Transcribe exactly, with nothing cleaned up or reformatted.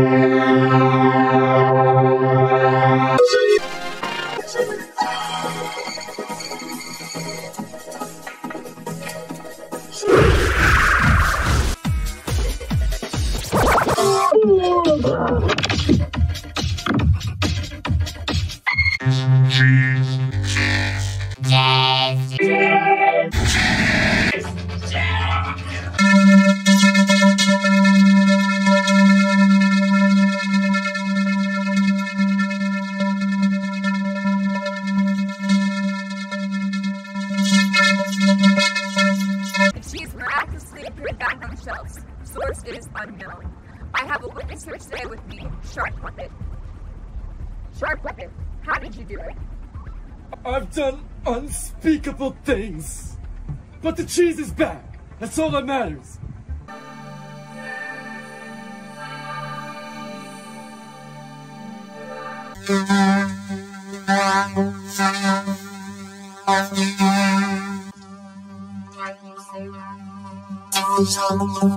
She's miraculously appeared back on the shelves. Source is unknown. I have a witness here today with me, Shark Puppet. Shark Puppet, how did you do it? I've done unspeakable things. But the cheese is back. That's all that matters. Can you say that?